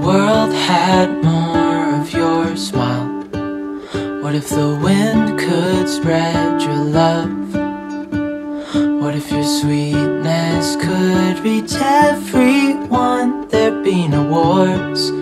world had more of your smile? What if the wind could spread your love? What if your sweetness could reach everyone? There'd be no wars.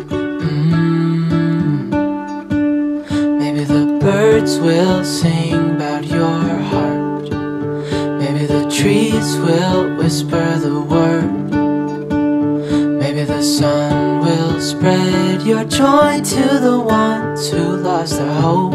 Maybe the birds will sing about your heart. Maybe the trees will whisper the word. Maybe the sun will spread your joy to the ones who lost their hope.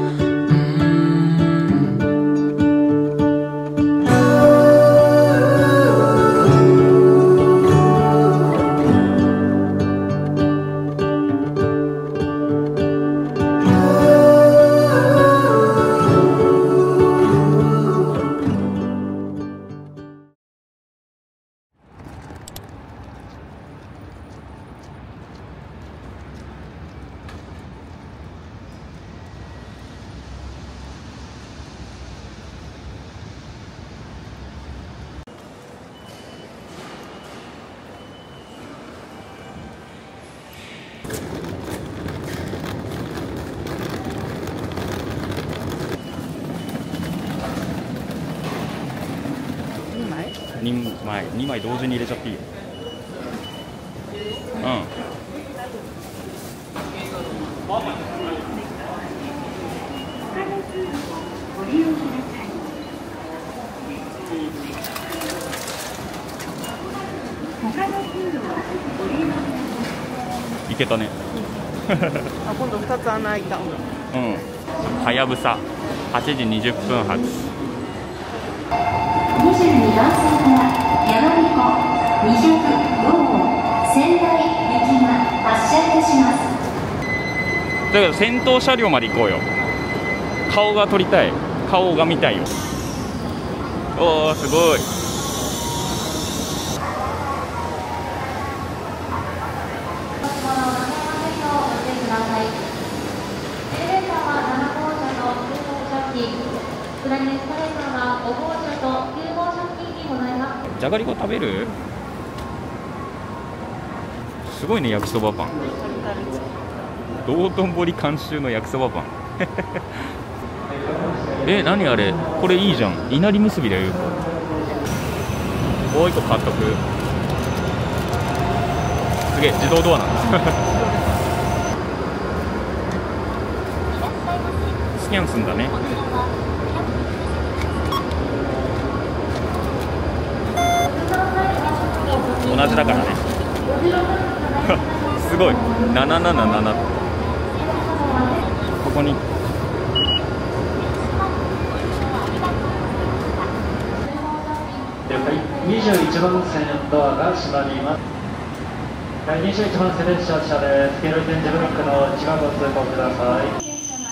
2枚同時に入れちゃっていいよ。いけたね。 あ、今度2つ穴開いた。 はやぶさ8時20分発。 22番線から山彦205号仙台行きが発車いたします。 だけど先頭車両まで行こうよ。顔が撮りたい。顔が見たいよ。おー、すごい。じゃがりこ食べる？すごいね、焼きそばパン。道頓堀監修の焼きそばパン。何あれ？これいいじゃん。いなり結びだよ。もう一個買っとく。すげえ、自動ドアなんです。スキャンすんだね。同じだからね。すごい。777。ここに。 21番線ドアが閉まります。21番線列車です。黄色い点字ブロックの内側ご通行ください。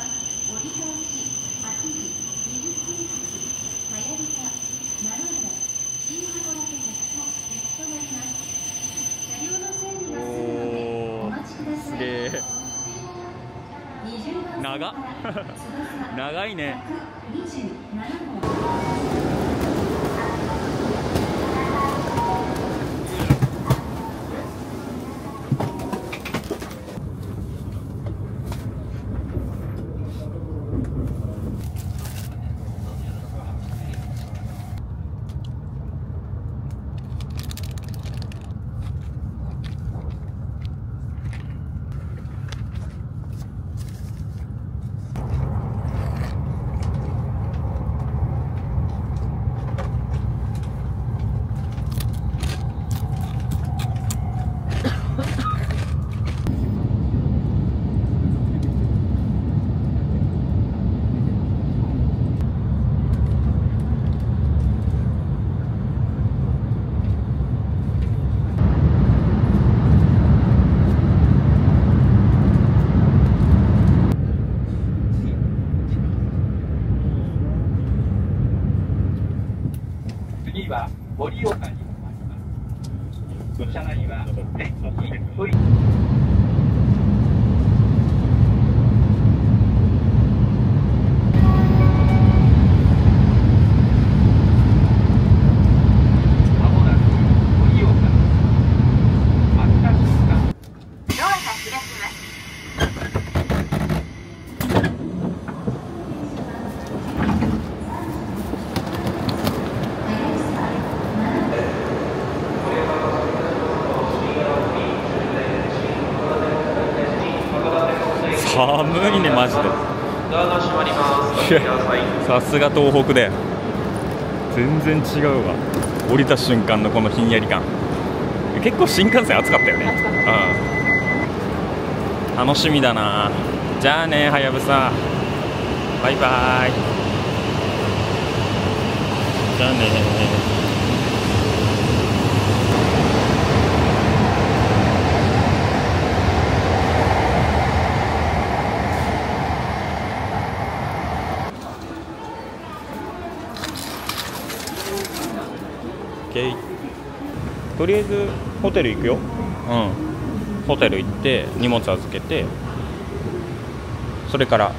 すげえ。長いね。 寒いねマジで。さすが東北で全然違うわ。降りた瞬間のこのひんやり感。結構新幹線暑かったよね。うん、楽しみだな。じゃあねはやぶさ、バイバイ。じゃあね。とりあえずホテル行くよ。うん、ホテル行って荷物預けて、それから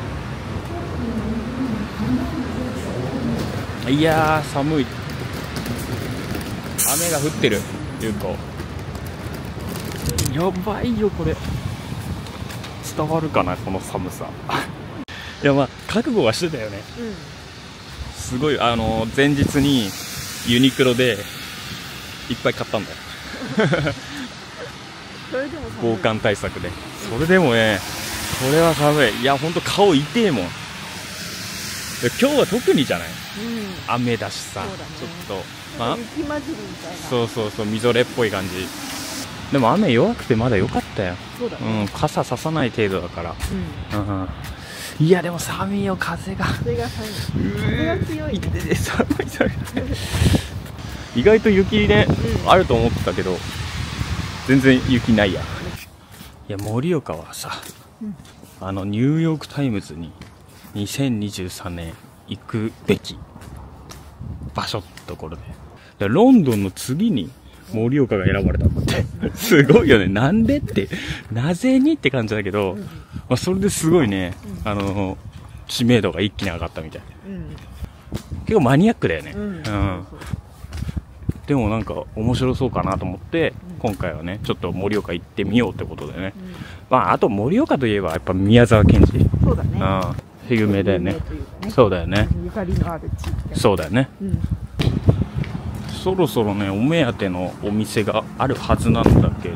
いやー寒い。雨が降ってる。ゆうこやばいよこれ。伝わるかなこの寒さ。いやまあ覚悟はしてたよね。すごい前日にユニクロでいっぱい買ったんだよ。防寒対策で。それでもね、これは寒い。いやほんと顔痛えもん。今日は特にじゃない、雨だしさ、ちょっとまあ雪混じりみたいな。そうそうそう、みぞれっぽい感じ。でも雨弱くてまだ良かったよ。そうだね、傘ささない程度だから。いやでも寒いよ、風が。風が寒い。風が強い。寒い寒い。意外と雪ね、あると思ってたけど全然雪ないや。いや盛岡はさ、ニューヨークタイムズに2023年行くべき場所ってところで、ロンドンの次に盛岡が選ばれたんだってすごいよね。なんでって、なぜにって感じだけど、まあ、それですごいね、知名度が一気に上がったみたい。結構マニアックだよね。でもなんか面白そうかなと思って、今回はねちょっと盛岡行ってみようってことでね。まああと盛岡といえばやっぱ宮沢賢治。そうだね。有名だよね。そうだよね。ゆかりのある地域。そうだよね。そろそろねお目当てのお店があるはずなんだけど、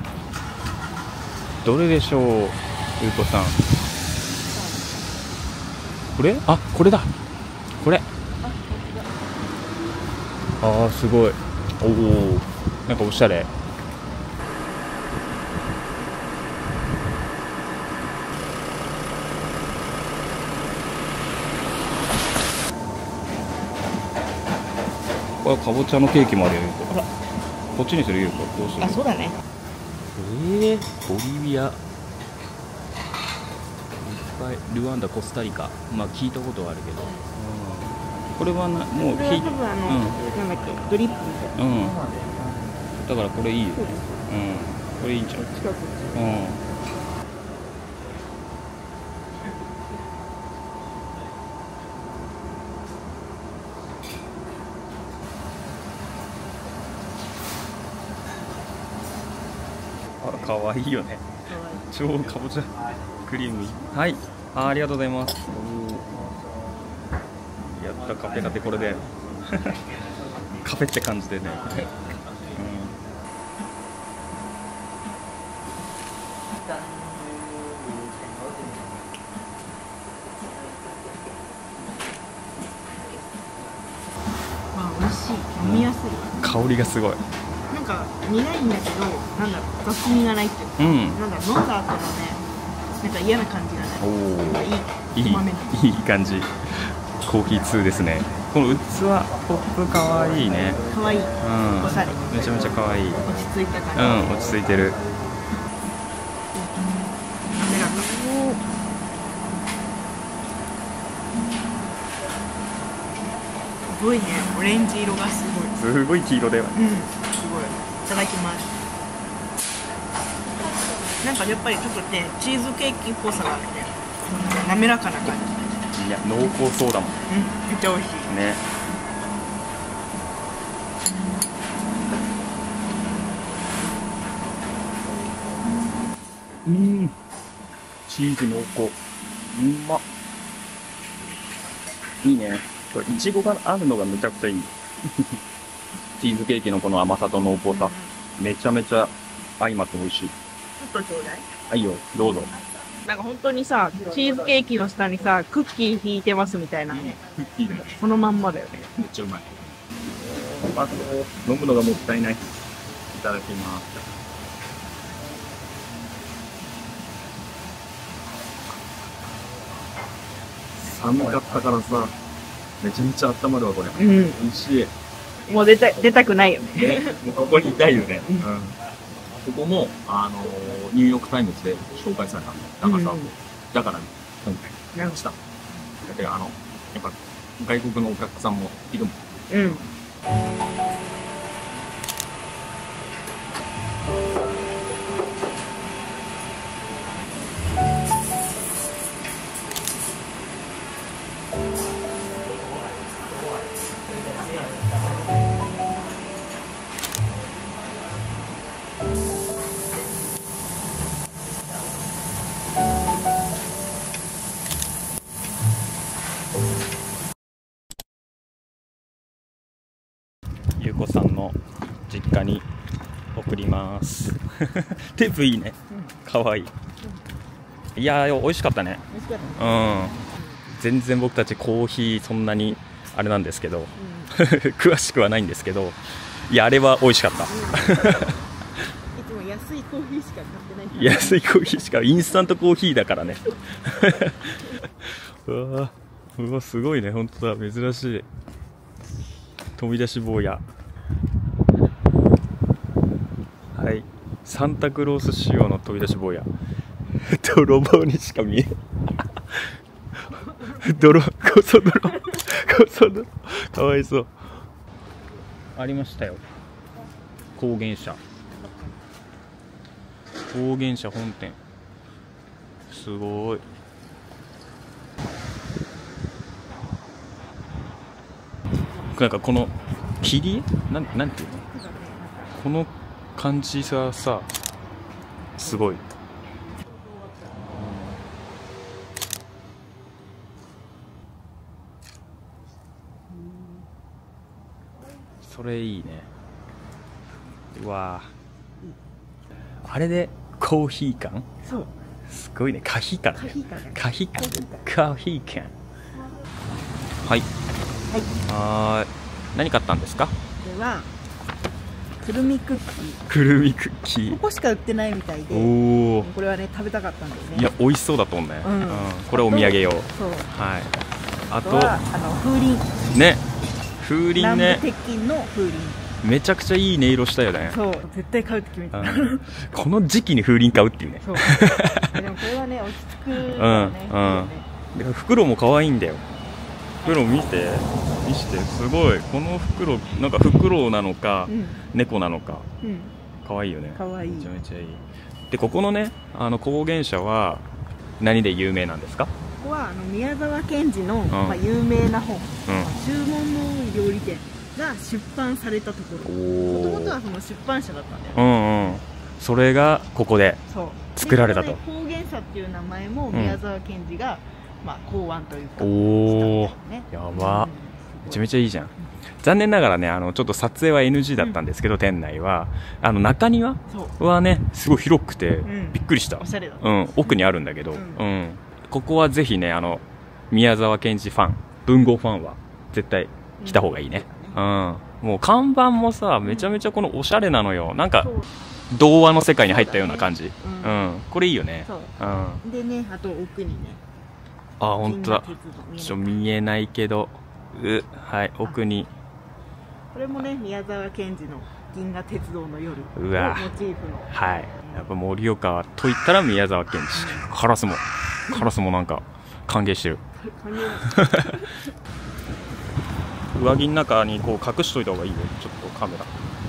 どれでしょう、ゆうこさん。これ？あ、これだ。これ。ああすごい。おお、なんかおしゃれ。これかぼちゃのケーキもあるよ。こっちにする。ゆうこどうする？あ、そうだね。ボリビア、いっぱい。ルワンダ、コスタリカ、まあ聞いたことはあるけど、これはもうなんだっけ、ドリップみたいな。だからこれいいよ。これいいんちゃう？あ、かわいいよね。超かぼちゃクリーム。はい、ありがとうございます。やった、カフェラテこれでカフェって感じでね。まあ美味しい、飲みやすい。香りがすごい。なんか苦いんだけど、なんだろう、雑味がないっていうか、なんだ飲んだ後のね、なんか嫌な感じがない。いい感じ。コーヒー2ですね。この器ポップかわいいね。かわいい。おしゃれ。めちゃめちゃかわいい。落ち着いた感じ。落ち着いてる。滑らか。すごいね。オレンジ色がすごい。すごい黄色だよね。すごい。いただきます。なんかやっぱりちょっとね、チーズケーキっぽさがあって、滑らかな感じ。いや、濃厚そうだもん。めっちゃ美味しいね。チーズ濃厚。うまっ。いいね。これいちごがあるのがめちゃくちゃいい。チーズケーキのこの甘さと濃厚さ、めちゃめちゃ相まって美味しい。ちょっとちょうだい。はいよ、どうぞ。 なんか本当にさ、チーズケーキの下にさ、クッキー引いてますみたいな。 クッキーだよ。 そのまんまだよね。 めっちゃうまい。あと、飲むのがもったいない。いただきます。寒かったからさ、めちゃめちゃ温まるわ、これ。 うん。 美味しい。 もう出たくないよね。 ね、もうここにいたいよね。うん。ここも、ニューヨークタイムズで紹介されたんだ。だからさ、だから、今回、やりました。だけど、やっぱ、外国のお客さんもいるもん。 うん。 ゆうこさんの実家に送りますテープいいね、かわいい。いやー、美味しかったね。 美味しかったね。 うん、全然僕たちコーヒーそんなにあれなんですけど、詳しくはないんですけど、いや、あれは美味しかった。 いつも安いコーヒーしか買ってないから。 安いコーヒーしか、インスタントコーヒーだからねうわすごいね、本当だ、珍しい飛び出し坊や。はい、サンタクロース仕様の飛び出し坊や泥棒にしか見えないこそ泥かわいそう。ありましたよ、高原社本店。すごい。なんかこの切り絵なんていうの、この感じがさ、すごい。それいいね。うわー、あれでコーヒー感。 そう。 すごいね、カヒー感ね。カヒー感。はい。はい。何買ったんですか？ これはくるみクッキー。 くるみクッキー。 ここしか売ってないみたいで。 おお。 これはね、食べたかったんだよね。 いや、美味しそうだと思うね。これお土産用。 そう。 はい。あとは風鈴。 ね。風鈴ね。 南部鉄筋の風鈴。 めちゃくちゃいい音色したよね。 そう、絶対買うって決めた。 この時期に風鈴買うっていうね。 そう。でもこれはね、落ち着くからね。 袋も可愛いんだよ。袋見て、すごい。この袋、なんかフクロウなのか、猫なのか、可愛いよね。 可愛い。 めちゃめちゃいい。で、ここのね、高原社は何で有名なんですか？ ここは宮沢賢治の有名な本、注文の料理店が出版されたところ。もともとはその出版社だったんだよ。 それがここで作られたと。 高原社っていう名前も宮沢賢治が考案というか。 おお、やば。めちゃめちゃいいじゃん。残念ながらね、ちょっと撮影は NG だったんですけど、店内は中庭はね、すごい広くてびっくりした。 おしゃれだ。 奥にあるんだけど、ここはぜひね、宮沢賢治ファン、文豪ファンは絶対来た方がいいね。もう看板もさ、めちゃめちゃこのおしゃれなのよ。なんか童話の世界に入ったような感じ。これいいよね。でね、あと奥にね、あ、本当だ。ちょっと見えないけど、はい、奥に。これもね、宮沢賢治の銀河鉄道の夜をモチーフの。はい。やっぱ盛岡といったら宮沢賢治。カラスもなんか歓迎してる。上着の中にこう隠しといた方がいいよ。ちょっとカメラ。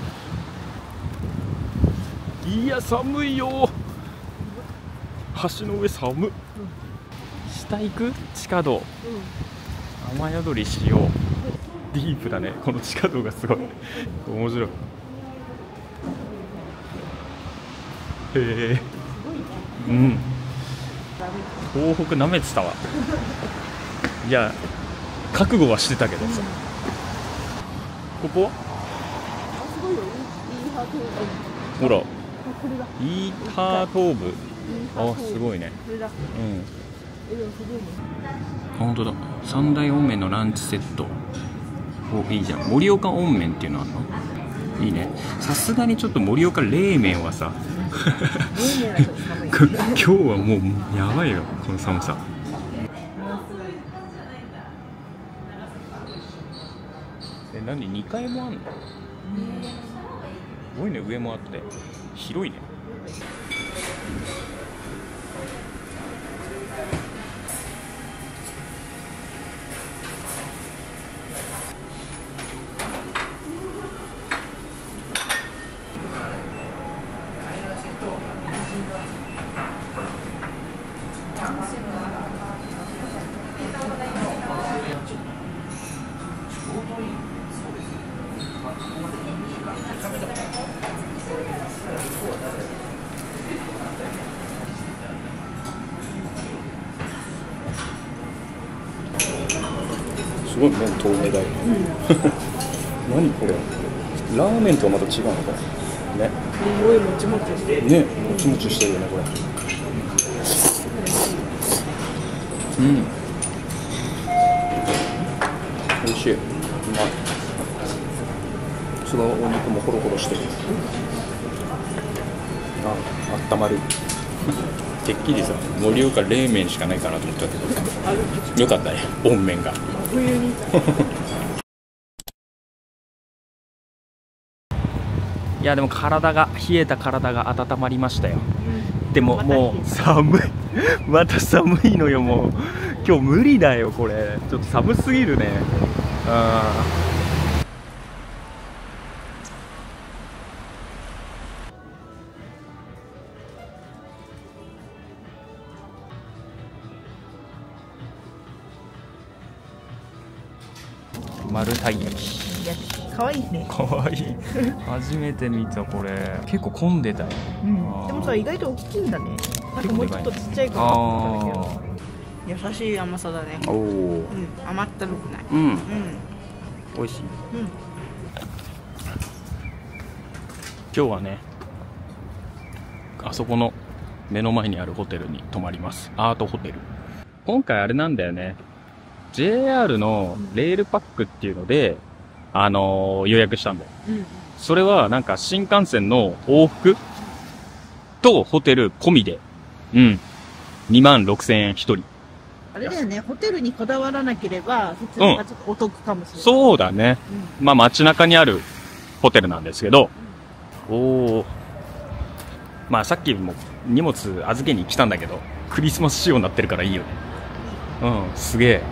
いや、寒いよ。橋の上寒っ。下行く？地下道。雨宿りしよう。ディープだね。この地下道がすごい面白い。へえ。東北なめてたわ。いや、覚悟はしてたけどさ。ここ？ほら、イーハー東部。 あ、すごいね。本当だ。三大温麺のランチセット。お、いいじゃん。盛岡温麺っていうのあるの？いいね。さすがにちょっと盛岡冷麺はさ今日はもうやばいよ、この寒さ。何、2階もあんの？すごいね。上もあって広いね。すごい麺透明だよね。何これ？ラーメンとはまた違うのかな。ね。すごいもちもちしてる。ね、もちもちしてるよねこれ。うん。美味しい。うまい。そのお肉もホロホロしてる。あったまる。てっきりさ、盛岡冷麺しかないかなと思ったけど、よかったね、温麺が。いやでも体が冷えた体が温まりましたよ。でももう寒いまた寒いのよ。もう今日無理だよこれ。ちょっと寒すぎるね。丸たい焼き。 かわいいね。 かわいい。初めて見たこれ。結構混んでたよ。 でもさ、意外と大きいんだね。なんかもうちょっとちっちゃいかなと思ったけど。優しい甘さだね。甘ったるくない。 美味しい。今日はね、あそこの目の前にあるホテルに泊まります。アートホテル。今回あれなんだよね。JR のレールパックっていうので、予約したんだよ。それはなんか新幹線の往復とホテル込みで、26,000円1人。 あれだよね、ホテルにこだわらなければ、普通がちょっとお得かもしれない。 そうだね。まあ街中にあるホテルなんですけど、まあさっきも荷物預けに来たんだけど、クリスマス仕様になってるからいいよね。すげえ。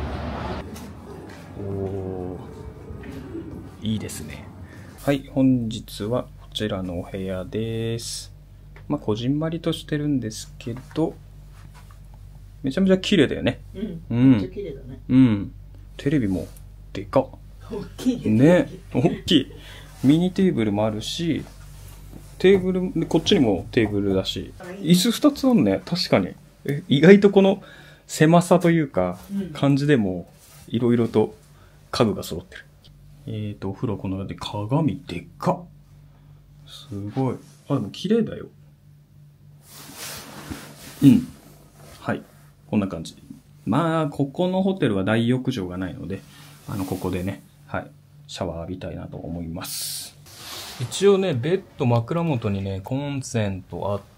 いいですね。はい、本日はこちらのお部屋です。まあこじんまりとしてるんですけど、めちゃめちゃ綺麗だよね。 めっちゃ綺麗だね。 テレビもでかっ。 大きいね。大きい。ミニテーブルもあるし、テーブル、こっちにもテーブルだし、椅子2つあるね。確かに。意外とこの狭さというか、感じでもいろいろと家具が揃ってる。お風呂このようで鏡でっか。すごい。でも綺麗だよ。はい。こんな感じ。まあ、ここのホテルは大浴場がないので、ここでね、はい、シャワー浴びたいなと思います。一応ね、ベッド枕元にね、コンセントあって、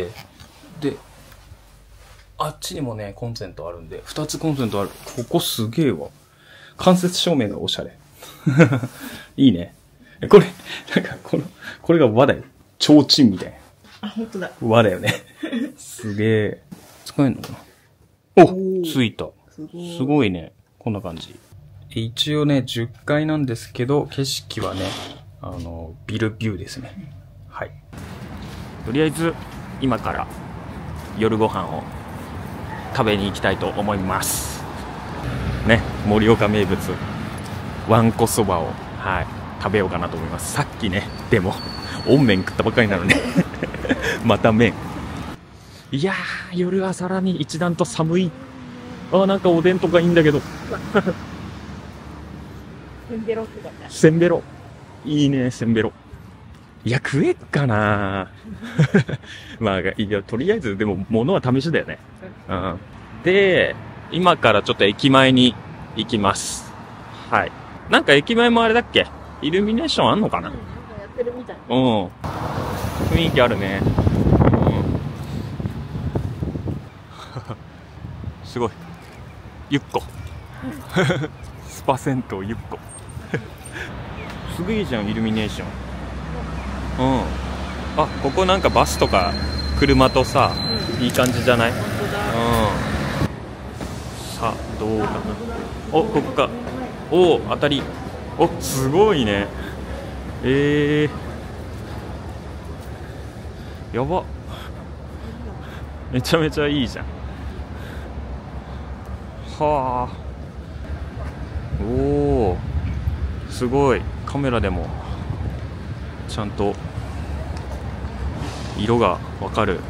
で、あっちにもね、コンセントあるんで、2つコンセントある。ここすげえわ。間接照明がおしゃれ。いいね。これ、なんかこれが輪だよ。提灯みたいな。 あ、ほんとだ。 輪だよね。すげえ。使えんのかな？ついた。すごいね。こんな感じ。一応ね、10階なんですけど、景色はね、ビルビューですね。はい。とりあえず、今から夜ご飯を食べに行きたいと思います。ね、盛岡名物。わんこそばを、はい、食べようかなと思います。さっきね、でも、温麺食ったばっかりなので、また麺。いやー、夜はさらに一段と寒い。なんかおでんとかいいんだけど。 せんべろってことだ。 せんべろ。いいね、せんべろ。 いや、食えっかなまあ、いや、とりあえず、でも、物は試しだよね。うん。で、今からちょっと駅前に行きます。はい。なんか駅前もあれだっけ？イルミネーションあんのかな？ なんかやってるみたい。 うん。雰囲気あるね。うん。すごい。ゆっこ。スパ銭湯ゆっこ。すごいいいじゃん、イルミネーション。うん。あ、ここなんかバスとか車とさ、いい感じじゃない？うん。さあ、どうかな。お、ここか。お、当たり。お、すごいね。やば。めちゃめちゃいいじゃん。はあ。おお。すごい。カメラでもちゃんと色がわかる。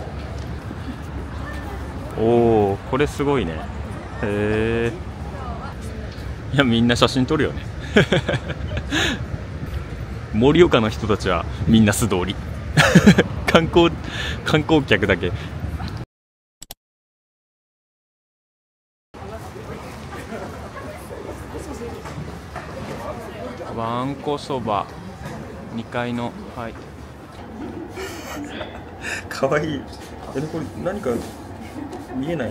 おお、これすごいね。へえ。いや、みんな写真撮るよね。盛岡の人たちはみんな素通り。観光客だけ。わんこそば2階の、はい。かわいい。これ何か見えない？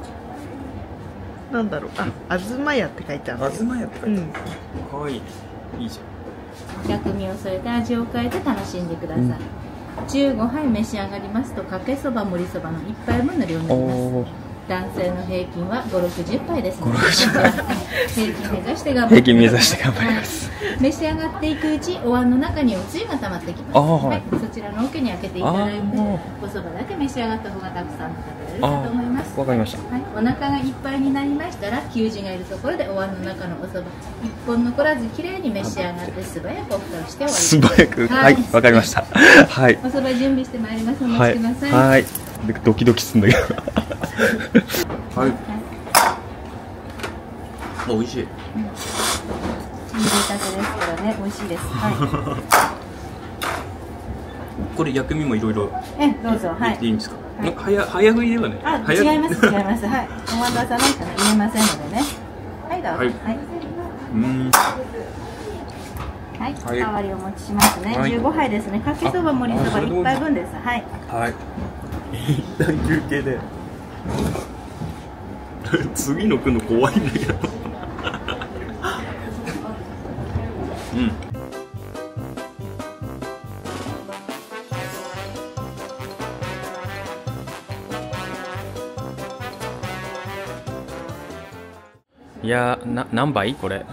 なんだろう。あ、東屋って書いてある。 東屋って書いてある。かわいい。いいじゃん。 薬味を添えて味を変えて楽しんでください。15杯召し上がりますとかけそば盛りそばの1杯分の量になります。男性の平均は5、60杯ですので、平均目指して頑張ります。召し上がっていくうちお椀の中におつゆが溜まってきます。はい、そちらの桶に開けていただいて、おそばだけ召し上がった方がたくさん食べられるかと思います。 わかりました。 はい、お腹がいっぱいになりましたら、給仕がいるところでお椀の中のおそば1本残らずきれいに召し上がって素早くお蓋をして終わります。 素早く、はい、わかりました。はい。 おそば準備してまいります。お待ちください。 はい。ドキドキすんだけど。はい。美味しい。 入れたてですからね、美味しいです。はい。 これ薬味もいろいろ。 どうぞ。はい。 いいんですか。早食いではね。 違います。違います。はい。お待たせなんかね、入れませんのでね。はい、どうぞ。はい。はい。おかわりお持ちしますね。15杯ですね。かけそば盛りそば1杯分です。はい。はい。 一旦休憩で。次の来るの怖いんだけど。うん。いやー、何倍これ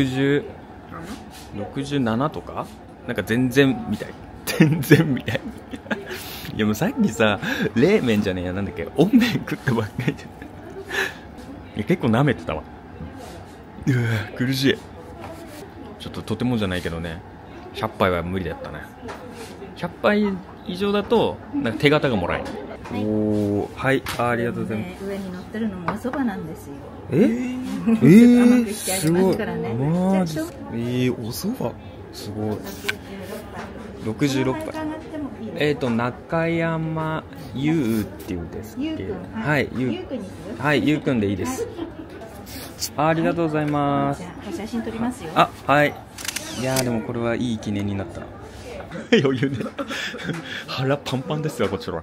67とかなんか全然みたい。全然みたい。いやもうさっきさ、冷麺じゃねえや、なんだっけ、温麺食ったばっかりじゃん。いや結構舐めてたわ。うわ苦しい。ちょっととてもじゃないけどね、100杯は無理だったね。100杯以上だとなんか手形がもらえる。おお、はい、ありがとうございます。 上に乗ってるのもおそばなんですよ。 すごい。マジ。おそばすごい。66杯。中山優っていうんですけど、はい、ゆうくんでいいです。ありがとうございます。 写真撮りますよ。 はい。いやーでもこれはいい記念になった。余裕ね。腹パンパンですよこちら。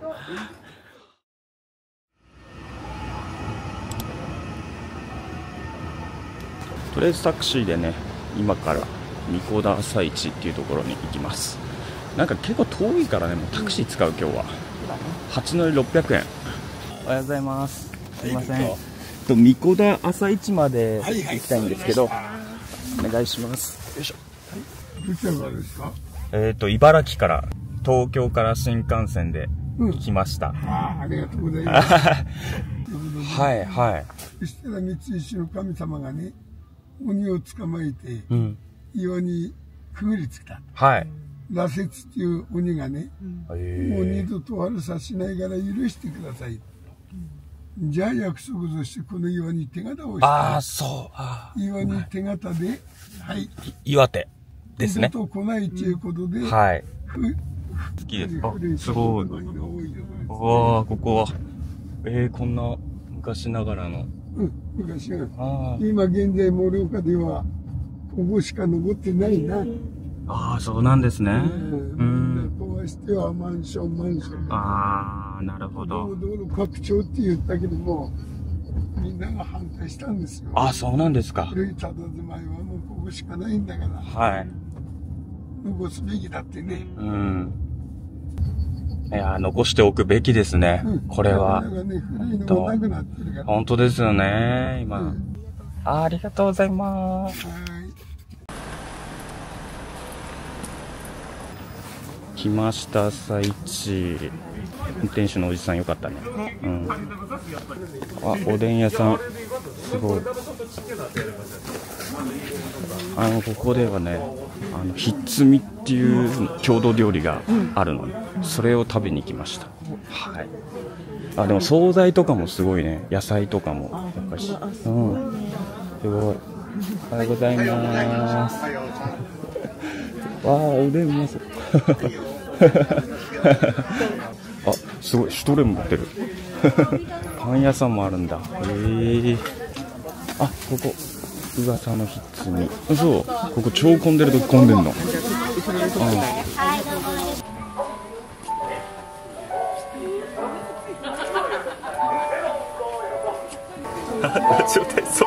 とりあえずタクシーでね、今から神子田朝市っていうところに行きます。なんか結構遠いからね、もうタクシー使う今日は。8乗り600円。おはようございます。すいません。神子田朝市まで行きたいんですけど、お願いします。よいしょ。 どちらからですか？ 茨城から東京から新幹線で来ました。 ありがとうございます。 はいはい。 そしたら三石の神様がね、鬼を捕まえて、岩にくぐりつけた。 はい。 羅刹っていう鬼がね、もう二度と悪さしないから許してください。じゃあ約束としてこの岩に手形をして。 そう。 岩に手形で、はい。 岩手。 ですね。 と来ないということで、 はい。好きです。あ、すごい。うわー、ここは。こんな昔ながらの。 うん、昔ながら。今現在盛岡では、ここしか残ってないな。 ああ、そうなんですね。 壊してはマンション。 ああ、なるほど。 道路拡張って言ったけども、みんなが反対したんですよ。 ああ、そうなんですか。 古い佇まいはもうここしかないんだから。 はい。 残すべきだってね。 うん。いや、残しておくべきですね。これは。本当ですよね、今。ありがとうございます。来ました、朝一。運転手のおじさんよかったね。うん。あ、おでん屋さん。すごい。ここではね、ひっつみっていう郷土料理があるので、それを食べに行きました。はい。あ、でも惣菜とかもすごいね。野菜とかも。やっぱり。うん。すごい。おはようございます。わあ、おでんうまそう。あ、すごい、シュトレン持ってる。パン屋さんもあるんだ。あ、ここ、噂のひっつみ。そう、ここ超混んでるとき混んでんの。ラジオ体操。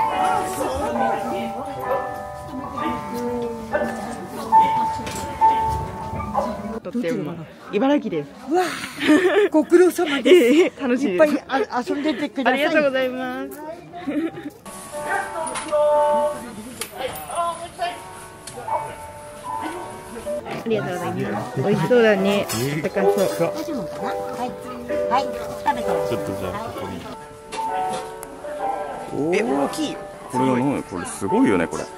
茨城です。 わあ、ご苦労様です。 楽しい。 いっぱい遊んでてください。 ありがとうございます。ありがとうございます。美味しそうだね。高そう。 はい、食べて。 ちょっとじゃあここに。 大きい。 これが何？これすごいよねこれ。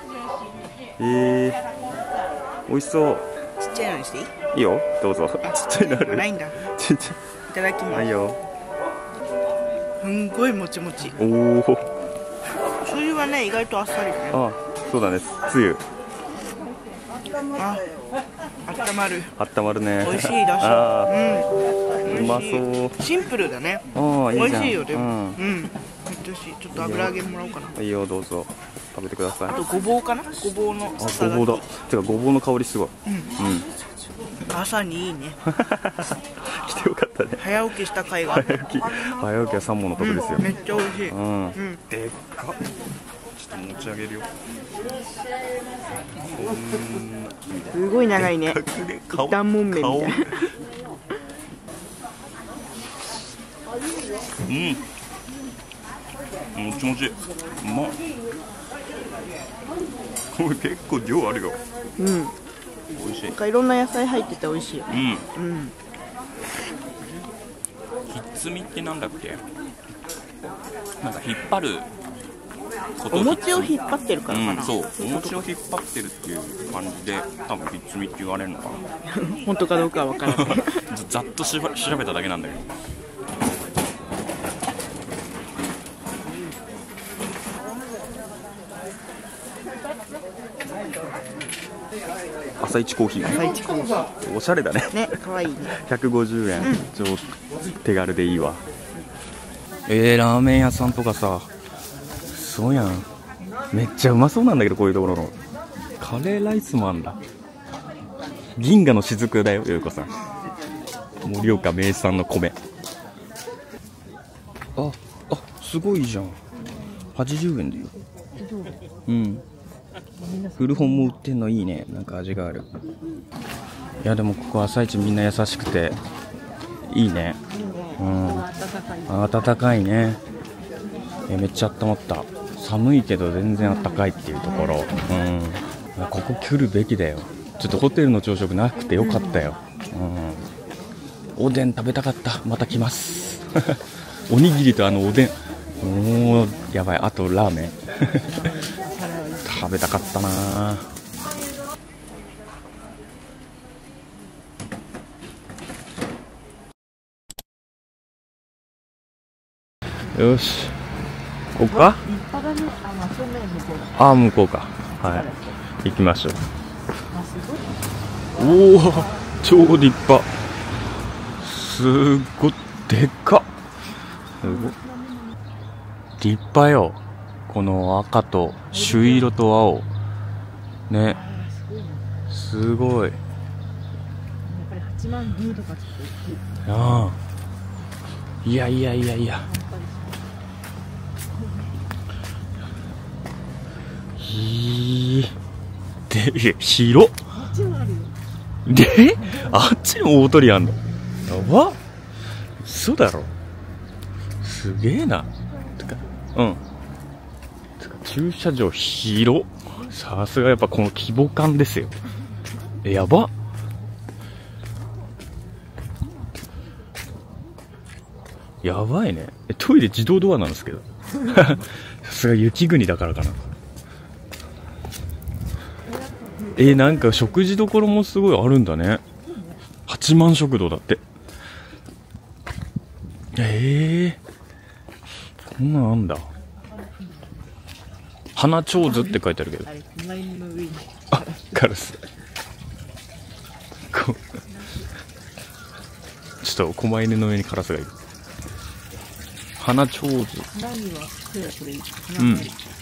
美味しそう。 ちっちゃいのにしていい？ いいよ、どうぞ。ちっちゃいのある。 ないんだ。 ちっちゃい。 いただきます。 はいよ。 すんごいもちもち。 おお。 つゆはね、意外とあっさりだね。 あ、そうだね。つゆ。 あ、温まる。 温まるね。 美味しいだし。 うまそう。 シンプルだね。美味しいよでも。めっちゃ美味しい。ちょっと油揚げもらおうかな。 いいよ、どうぞ。食べてください。 あとごぼうかな？ごぼうのささがき。 ごぼうだ。てかごぼうの香りすごい。 朝にいいね。 来てよかったね。 早起きした甲斐がある。 早起きは三問の得ですよ。 めっちゃ美味しい。 でっか。ちょっと持ち上げるよ。 すごい長いね。一旦もんめみたいな。 もちもち。うまっ。これ結構量あるよ。美味しい。 なんかいろんな野菜入ってて美味しいよ。 ひっつみってなんだっけ？なんか引っ張ること。 お餅を引っ張ってるからかな。 そう、お餅を引っ張ってるっていう感じで、多分ひっつみって言われるのかな。 本当かどうかは分からない。 ざっと調べただけなんだけど。朝一コーヒー。 朝一コーヒー。 おしゃれだね。 ね、可愛いね。 150円、超手軽でいいわ。ラーメン屋さんとかさ、そうやん。めっちゃうまそうなんだけど、こういうところの。カレーライスもあんだ。銀河の雫だよ、ようこさん。盛岡名産の米。あ、すごいじゃん。80円だよ。古本も売ってんのいいね。なんか味がある。いやでもここ朝市みんな優しくていいね。暖かいね。めっちゃ温まった。寒いけど全然暖かいっていうところ。ここ来るべきだよ。ちょっとホテルの朝食なくてよかったよ。おでん食べたかった。また来ます。おにぎりとおでん。やばい。あとラーメン。食べたかったな。よし、ここか。向こうか。はい、行きましょう。 おお、超立派。すっごいでっか。立派よ。この赤と朱色と青ね、すごい。やっぱり8万牛とかちょっと大きい。 ああ、いやいやいやいや、で、広っ。 あっちもあるよ。 で、あっちにも大鳥あんの。やばっ。嘘だろ。すげえな。てか、うん。てか駐車場広っ。さすがやっぱこの規模感ですよ。やばっ。やばいね。トイレ自動ドアなんですけど。さすが雪国だからかな。なんか食事どころもすごいあるんだね。八幡食堂だって。こんなんあんだ。花ちょうずって書いてあるけど。あ、カラス。ちょっと狛犬の上にカラスがいる。花ちょうず。うん。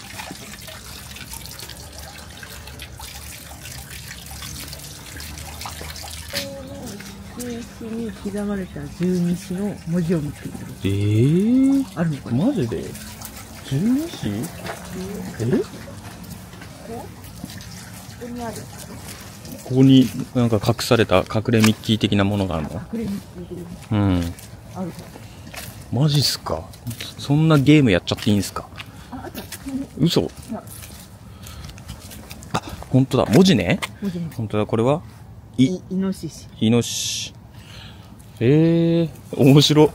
に刻まれた十二支の文字を見つけてる。 あるのかな。マジで十二支？ここになんか隠された隠れミッキー的なものがあるの？ 隠れミッキー的な。うん。ある。マジっすか？そんなゲームやっちゃっていいんすか？嘘？あ、本当だ。文字ね。本当だ。これはイノシシ。 イノシシ。面白。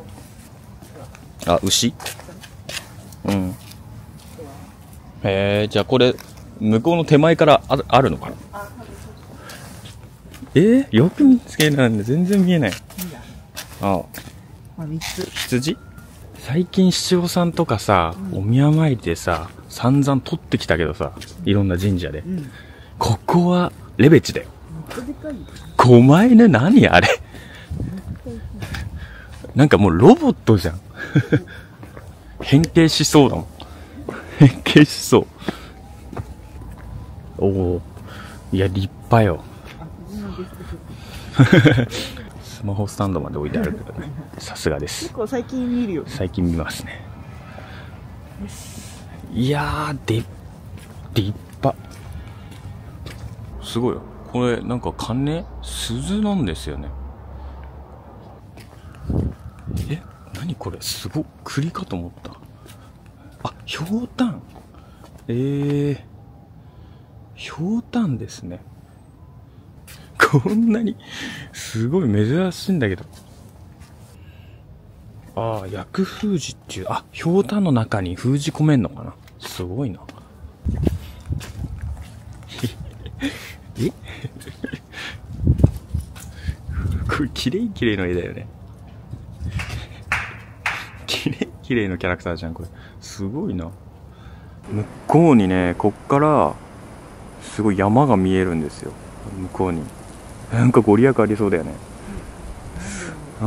あ、牛。うん。じゃあこれ向こうの手前からあるのかな。よく見つけなんで全然見えない。あ、羊。最近七五三とかさ、お宮参りでさ散々取ってきたけどさ、いろんな神社で、ここはレベチだよ。狛犬何あれ。なんかもうロボットじゃん。変形しそうだもん。変形しそう。おお、いや立派よ。スマホスタンドまで置いてあるけどね。さすがです。 結構最近見るよ。 最近見ますね。いやー、立派。すごいよ。これなんか鐘、鈴なんですよね。何これ、すごっ、栗かと思った。あ、ひょうたん。ひょうたんですね。こんなにすごい珍しいんだけど。ああ、薬封じっていう、あ、ひょうたんの中に封じ込めんのかな。すごいな。これきれいの絵だよね。きれいのキャラクターじゃんこれ。すごいな。向こうにね、こっからすごい山が見えるんですよ。向こうになんかご利益ありそうだよね。うん。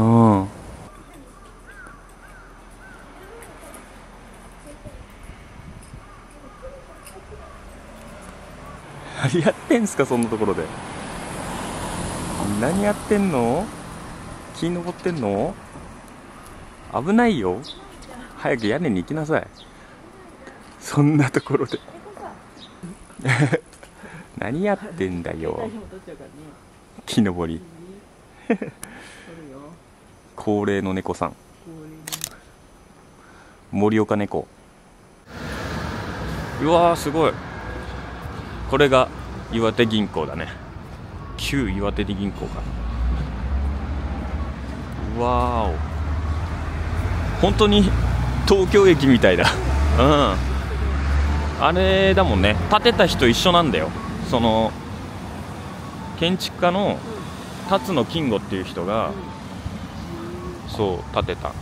何やってんすかそんなところで。何やってんの？木登ってんの？危ないよ。早く屋根に行きなさい。そんなところで何やってんだよ。木登り高齢の猫さん、森岡猫。うわーすごい。これが岩手銀行だね。旧岩手銀行か。うわーお、本当に東京駅みたいだ。うん、あれだもんね。建てた人一緒なんだよ。その建築家の辰野金吾っていう人がそう建てた。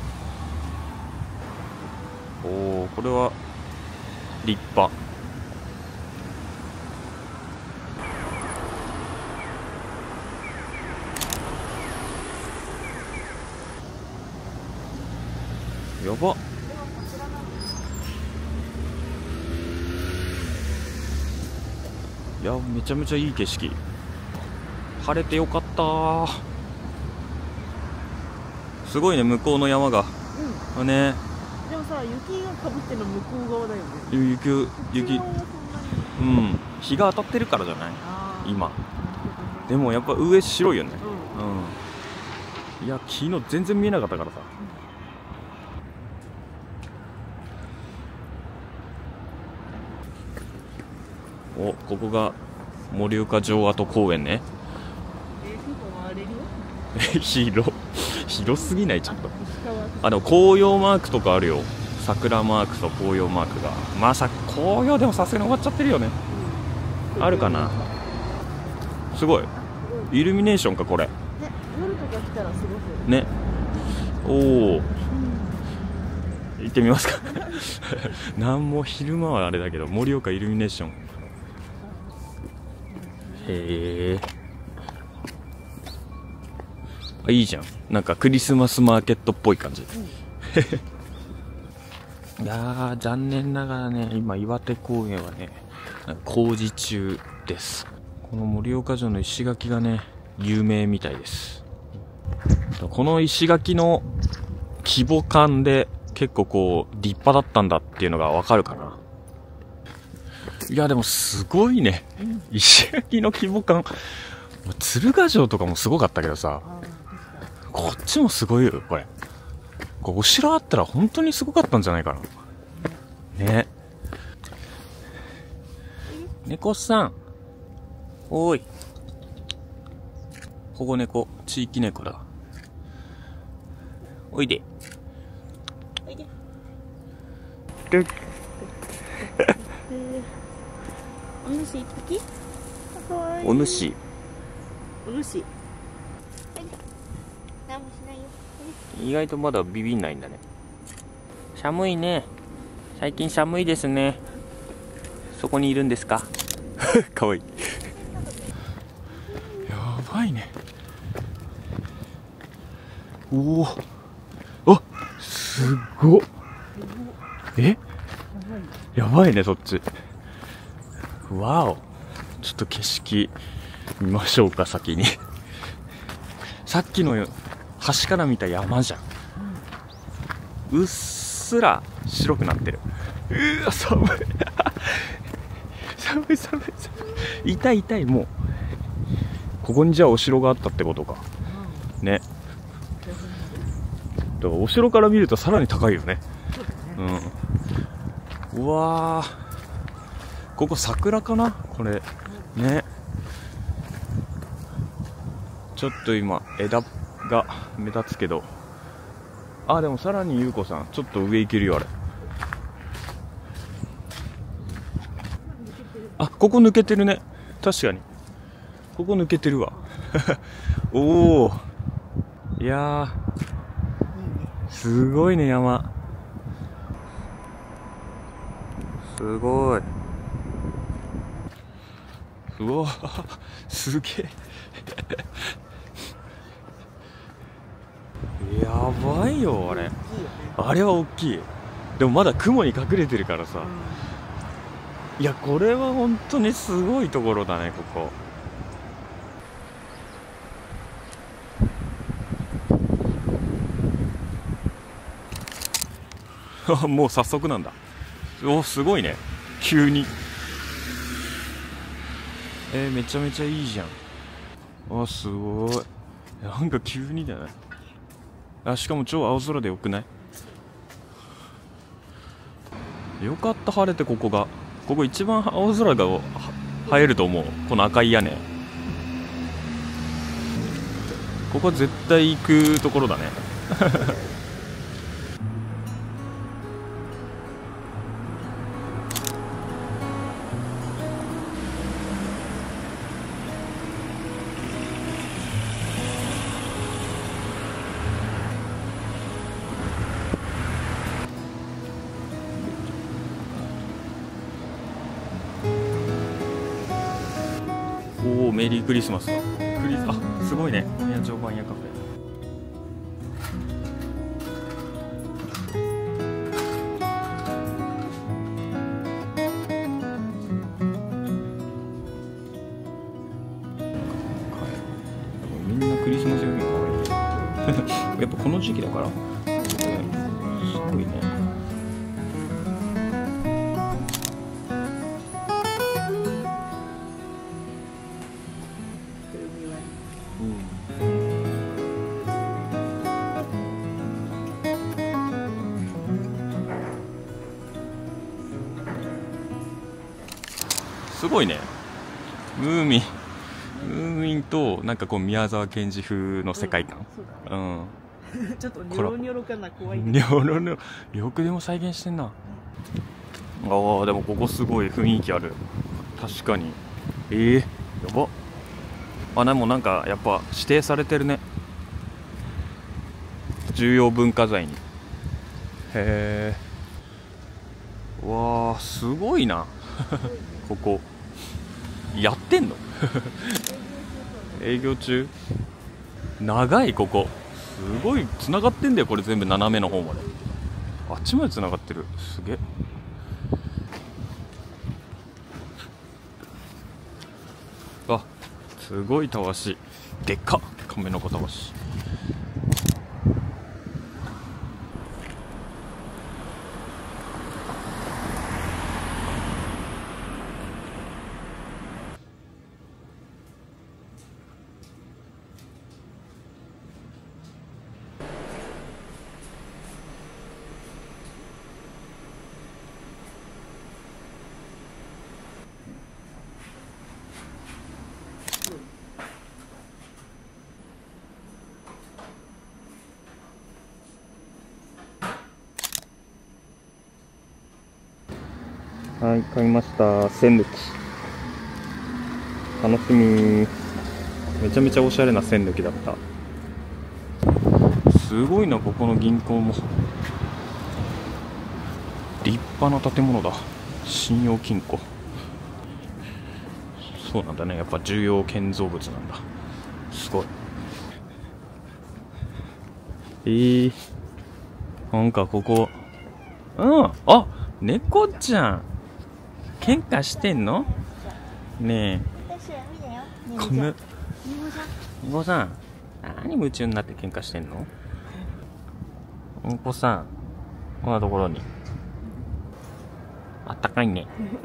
おお、これは立派。 やばっ。いや、めちゃめちゃいい景色。晴れてよかったー。すごいね、向こうの山が。うん、ね。 でもさ、雪がかぶってるの向こう側だよね。 雪。うん、日が当たってるからじゃない今。でもやっぱ上白いよね。うん、いや、昨日全然見えなかったからさ。お、ここが盛岡城跡公園ね。広すぎない？ちょっと。あ、でも紅葉マークとかあるよ。桜マークと紅葉マークが。まさか紅葉でもさすがに終わっちゃってるよね。あるかな。すごいイルミネーションかこれ。ね、 夜とか来たらすごくね。おお、行ってみますか。なんも昼間はあれだけど、盛岡イルミネーション。へえ、あ、いいじゃん。なんかクリスマスマーケットっぽい感じ。いやー、残念ながらね、今岩手公園はね工事中です。この盛岡城の石垣がね有名みたいです。この石垣の規模感で結構こう立派だったんだっていうのがわかるかな。いやでもすごいね、石垣の規模感。鶴ヶ城とかもすごかったけどさ、こっちもすごいよこれ。これお城あったら本当にすごかったんじゃないかな。ね。猫さん、おーい。保護猫、地域猫だ。おいで。おいで。 お主一匹？ お主。 お主。 意外とまだビビんないんだね。寒いね。最近寒いですね。そこにいるんですか？かわいい。やばいね。おお。あ、すごっ。え？やばいね、そっち。わお。ちょっと景色見ましょうか、先に。さっきの端から見た山じゃん。うっすら白くなってる。うわ、寒い。寒い。痛い、もう。ここにじゃあお城があったってことか。ね。だからお城から見るとさらに高いよね。うん。うわー。ここ桜かなこれ。ね。ちょっと今、枝が目立つけど。あ、でもさらにゆうこさん、ちょっと上行けるよ、あれ。あ、ここ抜けてるね。確かに。ここ抜けてるわ。おお。いやー。すごいね、山。すごい。うわー、すげえ。やばいよ、あれ。あれは大きい。でもまだ雲に隠れてるからさ。いや、これは本当にすごいところだね、ここ。もう早速なんだ。お、すごいね。急に。めちゃめちゃいいじゃん。あ、すごい。なんか急にだね。あ、しかも超青空でよくない？よかった、晴れてここが。ここ一番青空が映えると思う。この赤い屋根。ここは絶対行くところだね。おお、メリークリスマスだ。あ、すごいね。ニャチョバンヤカフェ。 やっぱこの時期だから、すごいね。すごいね。ムーミンとなんかこう宮沢賢治風の世界観。うん。 ちょっとニョロニョロかな、怖い。 ニョロニョロ、よくでも再現してんな。ああ、でもここすごい雰囲気ある。確かに。やば。あ、でもなんかやっぱ指定されてるね。重要文化財に。へえ。わあ、すごいな。ここ。やってんの？営業中？長いここ。すごい繋がってんだよ、これ全部斜めの方まで。あっちまで繋がってる。すげえ。あ、すごいたわし。でっかっ、亀の子たわし。はい、買いました。栓抜き。楽しみ。めちゃめちゃおしゃれな栓抜きだった。すごいな、ここの銀行も。立派な建物だ。信用金庫。そうなんだね。やっぱ重要建造物なんだ。すごい。なんかここ。あ、猫ちゃん。喧嘩してんの？ねえ。このうんこさん、何夢中になって喧嘩してんの？うんこさん、こんなところに。あったかいね。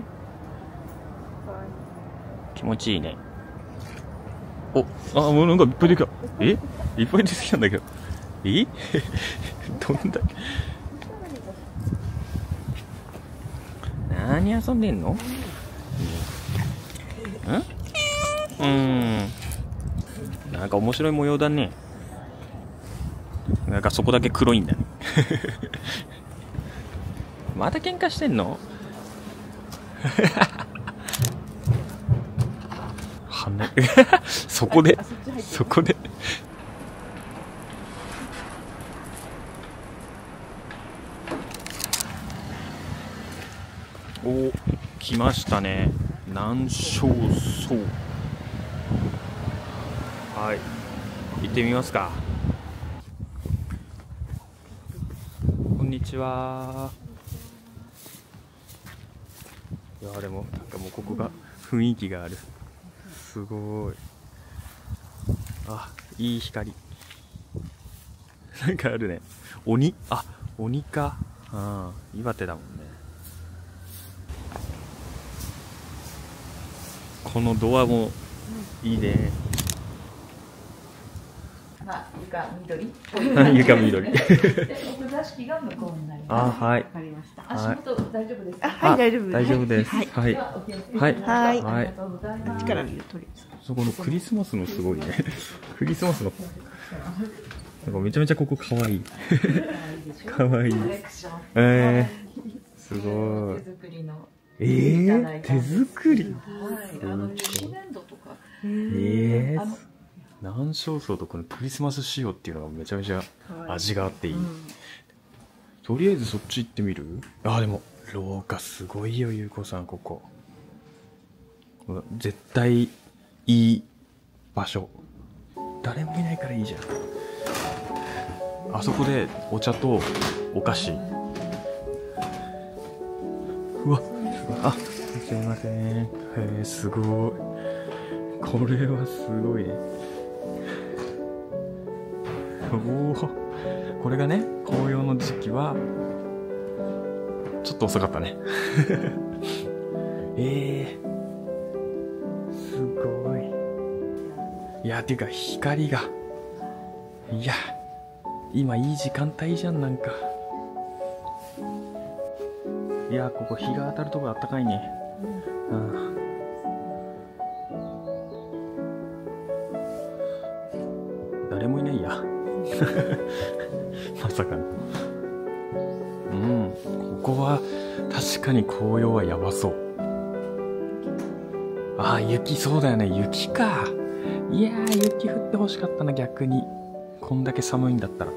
気持ちいいね。もうなんかいっぱい出てきた。いっぱい出てきたんだけど。どんだけ。何遊んでんの？なんか面白い模様だね。なんかそこだけ黒いんだね。また喧嘩してんの？そこで来ましたね。南昌荘。はい、行ってみますか。こんにちは。いやでもなんかもうここが雰囲気がある。すごい。いい光。なんかあるね。鬼か。岩手だもんね。このドアもいいね。 床緑。 床緑。 奥座敷が向こうになります。 はい。 わかりました。足元大丈夫ですか？ はい、大丈夫です。 大丈夫です。はい。 はい。 はい。 ありがとうございます。 力見る鳥。 そこのクリスマスのすごいね。クリスマスの。なんかめちゃめちゃここ可愛い。可愛い。すごい。 手作りの。 手作り。 紙粘土とか。 南昌荘とこのクリスマス仕様っていうのがめちゃめちゃ味があっていい。とりあえずそっち行ってみる？でも廊下すごいよ、ゆうこさん。ここ絶対いい場所。誰もいないからいいじゃん。あそこでお茶とお菓子。うわ、すいません。すごい。これはすごいね。 おお、これがね、紅葉の時期はちょっと遅かったね。すごい。いや、ていうか光が、いや、今いい時間帯じゃん、なんか。いや、ここ日が当たるとこあったかいね。うん。誰もいないや。まさかの。うん、ここは確かに紅葉はやばそう。ああ、雪、そうだよね、雪か。いやー、雪降ってほしかったな、逆に。こんだけ寒いんだったら。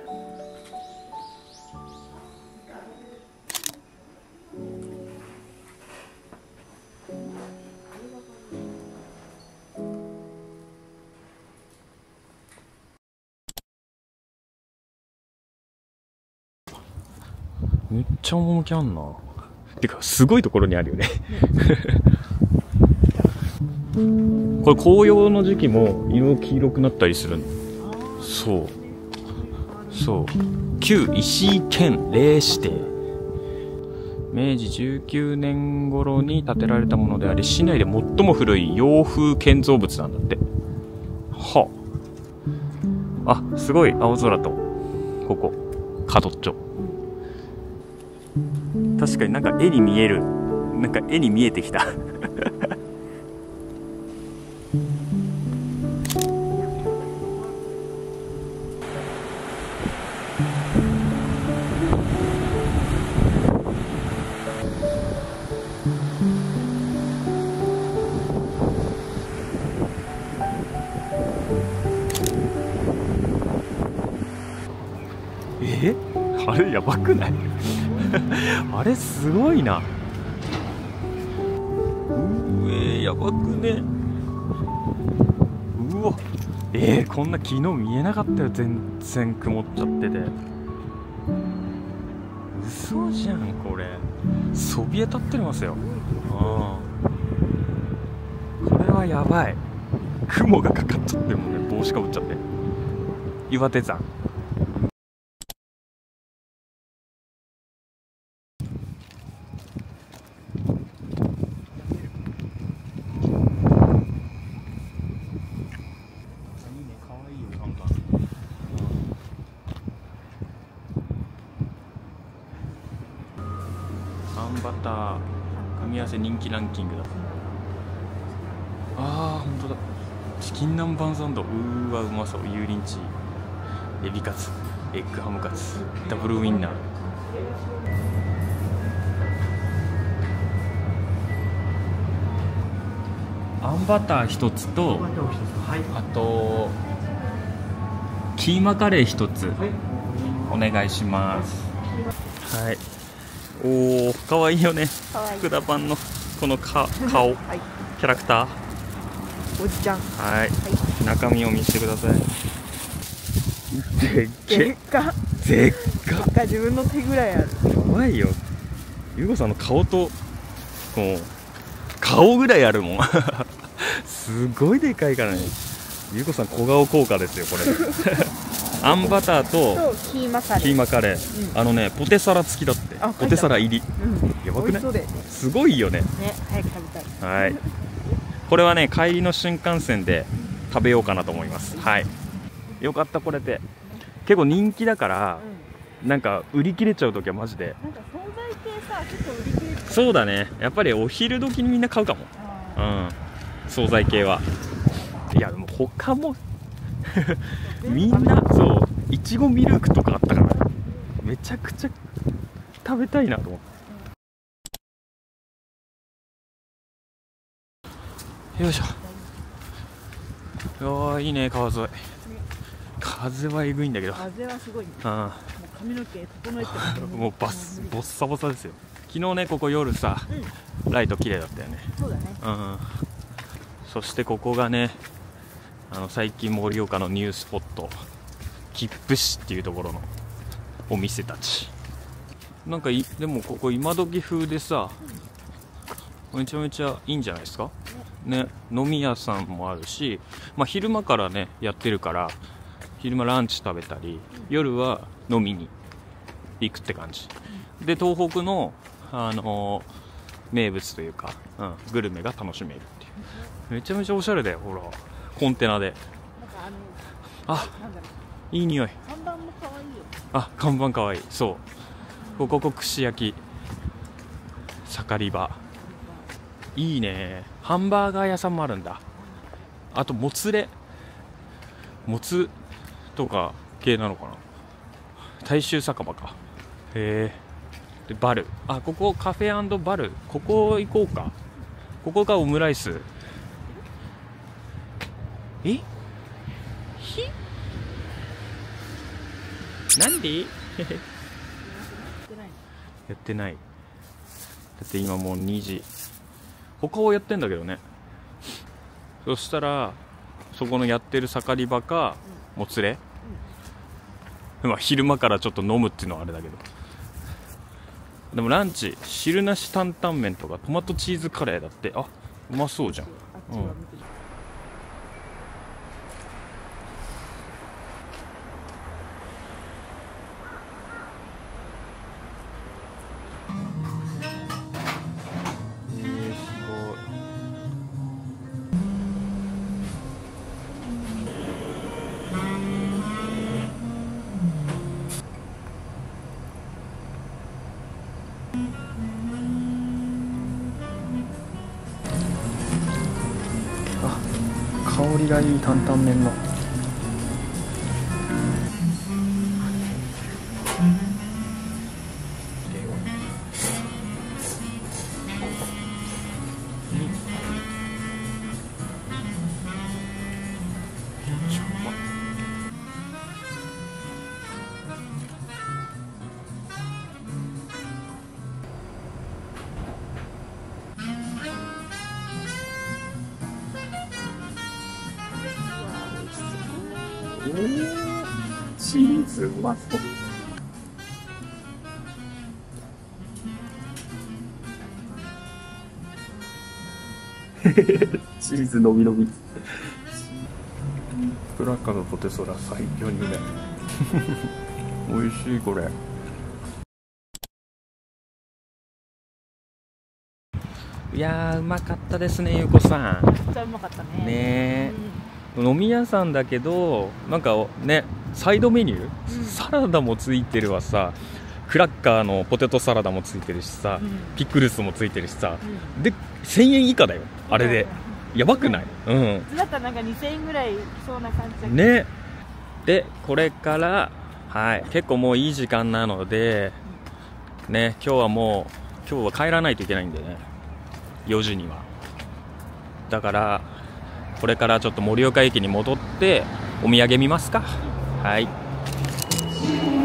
めっちゃ趣あんな。てか、すごいところにあるよね。これ紅葉の時期も色黄色くなったりするの。そうそう。旧石井県霊指定。明治19年頃に建てられたものであり、市内で最も古い洋風建造物なんだって。はあ。あ、すごい青空と、ここ、角っちょ。確かになんか絵に見える。なんか絵に見えてきた。あれやばくない？あれすごいな。やばくね。うわ、こんな昨日見えなかったよ。全然曇っちゃってて。嘘じゃんこれ。そびえ立ってますよ。これはやばい。雲がかかっちゃってるもんね。帽子かぶっちゃって。岩手山。あんバター組み合わせ人気ランキングだ。あー、ほんとだ。チキン南蛮サンド、うーわうまそう。油淋鶏、エビカツ、エッグハムカツ、ダブルウインナー。あんバター一つと、あとキーマカレー一つお願いします。はい。おお、かわいいよね。福田パンのこの顔、キャラクター。 おじちゃん。 はい。中身を見せてください。でっか。でっか。 自分の手ぐらいある。 やばいよ。ゆうこさんの顔と、こう顔ぐらいあるもん。すごいでかいからね。ゆうこさん小顔効果ですよこれ。あんバターとキーマカレー、 あのね、ポテサラ付きだって。ポテサラ入り、やばくない？すごいよね。 早く食べたい。 はい。これはね、帰りの新幹線で食べようかなと思います。はい。よかった、これで結構人気だから、なんか売り切れちゃうときはマジで。 なんか惣菜系さ、結構売り切れちゃう。 そうだね、やっぱりお昼時にみんな買うかも。惣菜系は。いやでも他もみんなそういちごミルクとかあったから、めちゃくちゃ食べたいなと思って。よいしょ。いいね、川沿い。風はえぐいんだけど。 風はすごいね。もう髪の毛整えてる。 もうボッサボサですよ。昨日ね、ここ夜さ、ライト綺麗だったよね。 そうだね。 そしてここがね、最近盛岡のニュースポット、切符市っていうところのお店たち。なんかでもここ今時風でさ、めちゃめちゃいいんじゃないですかね。飲み屋さんもあるし、昼間からねやってるから、 昼間ランチ食べたり、夜は飲みに行くって感じで、東北の、名物というか、グルメが楽しめるっていう。めちゃめちゃおしゃれだよ。ほらコンテナで、いい匂い。 看板も可愛いよ。 看板かわいい。そう、ここ串焼き盛り場いいね。ハンバーガー屋さんもあるんだ。あともつれ、もつとか系なのかな。大衆酒場か。へえ。でバル、ここカフェ&バル、ここ行こうか。ここがオムライス。なんでやってない。だって今もう2時。他をやってんだけどね。そしたらそこのやってる盛り場かもつれ、昼間からちょっと飲むっていうのはあれだけど、でもランチ汁なし担々麺とかトマトチーズカレーだって。うまそうじゃん。香りがいい担々麺の。チーズうまそう。チーズのびのび。クラッカーのポテサラ最強にうめえ。美味しいこれ。いやーうまかったですね、ゆうこさん。 めっちゃうまかったね。 ねえ、飲み屋さんだけどなんかね、サイドメニュー、サラダもついてるわさ、クラッカーのポテトサラダもついてるしさ、ピクルスもついてるしさ、で1000円以下だよあれで。やばくない？ だったらなんか2000円ぐらいそうな感じだけどね。でこれから結構もういい時間なのでね、今日は帰らないといけないんでね、4時には。だからこれからちょっと盛岡駅に戻ってお土産見ますか。はい。